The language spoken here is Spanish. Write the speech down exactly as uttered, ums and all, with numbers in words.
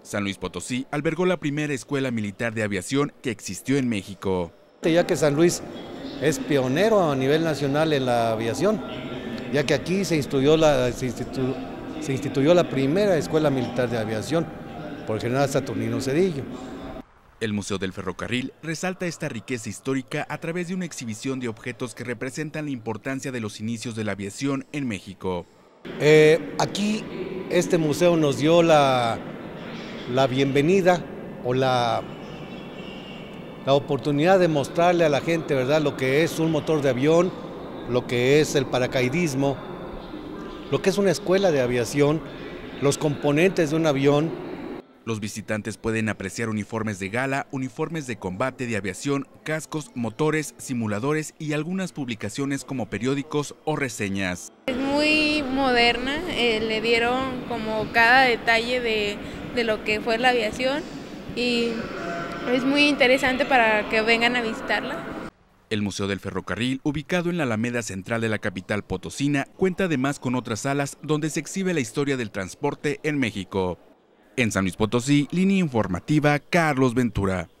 San Luis Potosí albergó la primera escuela militar de aviación que existió en México. Ya que San Luis es pionero a nivel nacional en la aviación, ya que aquí se instituyó la, se institu, se instituyó la primera escuela militar de aviación por el general Saturnino Cedillo. El Museo del Ferrocarril resalta esta riqueza histórica a través de una exhibición de objetos que representan la importancia de los inicios de la aviación en México. Eh, aquí este museo nos dio la, la bienvenida o la, la oportunidad de mostrarle a la gente, ¿verdad?, lo que es un motor de avión, lo que es el paracaidismo, lo que es una escuela de aviación, los componentes de un avión. Los visitantes pueden apreciar uniformes de gala, uniformes de combate de aviación, cascos, motores, simuladores y algunas publicaciones como periódicos o reseñas. Es muy moderna, eh, le dieron como cada detalle de, de lo que fue la aviación y es muy interesante para que vengan a visitarla. El Museo del Ferrocarril, ubicado en la Alameda Central de la capital potosina, cuenta además con otras salas donde se exhibe la historia del transporte en México. En San Luis Potosí, línea informativa Carlos Ventura.